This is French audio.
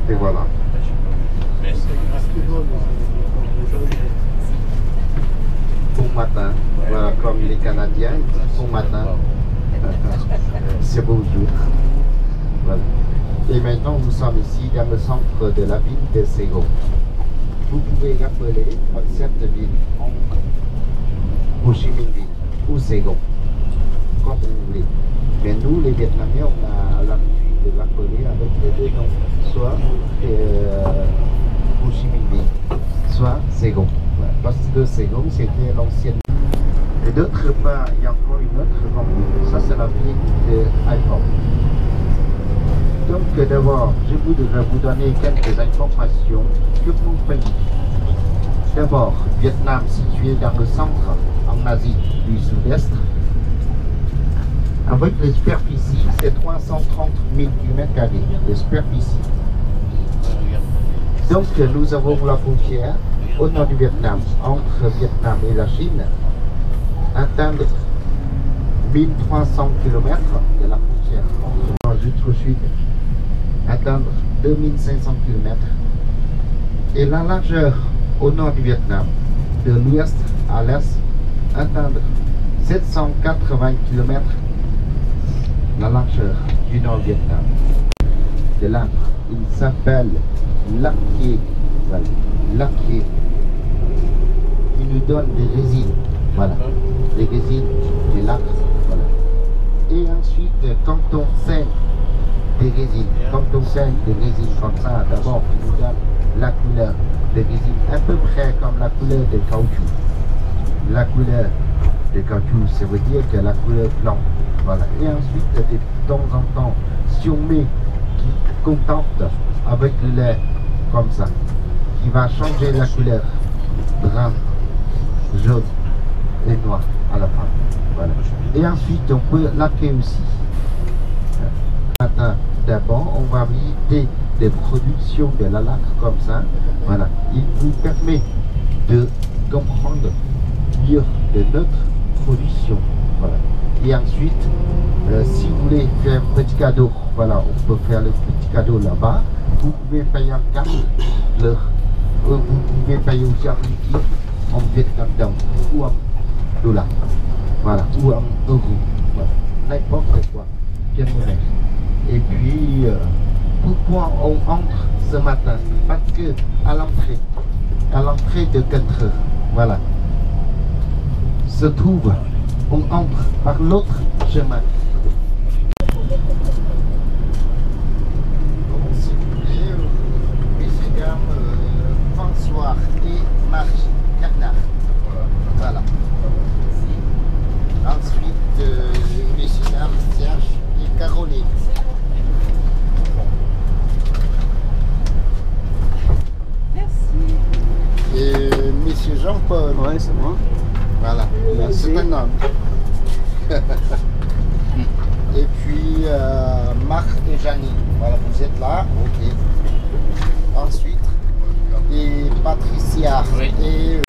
Et voilà. Bon matin, voilà, comme les Canadiens, bon matin, c'est beau jour. Voilà. Et maintenant, nous sommes ici dans le centre de la ville de Saigon. Vous pouvez rappeler cette ville en Ho Chi Minh Ville ou Saigon, comme vous voulez. Mais nous, les Vietnamiens, on a l'habitude de l'appeler avec les deux noms, soit Ho Chi Minh Ville, soit Saigon. Voilà. Parce que Saigon, c'était l'ancienne. Et d'autre part, il y a encore une autre ville, ça c'est la ville de Hai Phong. Donc d'abord, je voudrais vous donner quelques informations sur mon pays. D'abord, Vietnam situé dans le centre, en Asie du Sud-Est. Avec les superficies, c'est 330 000 km² de superficie. Donc nous avons la frontière au nord du Vietnam, entre Vietnam et la Chine, atteindre 1300 km de la frontière entre le nord jusqu'au sud, atteindre 2500 km. Et la largeur au nord du Vietnam, de l'ouest à l'est, atteindre 780 km, la largeur du nord du Vietnam. De l'arbre, il s'appelle l'acquier. Voilà. L'acquier. Il nous donne des résines. Voilà. Les résines de l'arbre. Voilà. Et ensuite, quand on saigne des résines, comme ça, d'abord, il nous donne la couleur de résine, à peu près comme la couleur de caoutchouc. La couleur de caoutchouc, ça veut dire que la couleur blanc. Voilà. Et ensuite, de temps en temps, si on met qui contente avec le lait comme ça, qui va changer la couleur brun, jaune et noir à la fin. Voilà. Et ensuite, on peut laquer aussi. D'abord, on va visiter des productions de la laque comme ça. Voilà. Il vous permet de comprendre mieux de notre production. Voilà. Et ensuite, si vous voulez faire un petit cadeau, voilà, on peut faire le petit cadeau là-bas. Vous pouvez payer en carte, vous pouvez payer aussi en liquide, en Vietnam dong ou en dollars. Voilà, ou en euros. Voilà. N'importe quoi. Quelle monnaie. Et puis, pourquoi on entre ce matin? Parce que à l'entrée de 4 heures, voilà, se trouve, on entre par l'autre chemin. Si vous voulez, messieurs, dames, François et Marie Bernard. Voilà. Ensuite, messieurs, dames, Serge et Caroline. Et monsieur Jean-Paul. Ouais, c'est moi. Voilà, c'est un homme. Et puis Marc et Janie. Voilà, vous êtes là. Ok. Ensuite, et Patricia. Oui. Et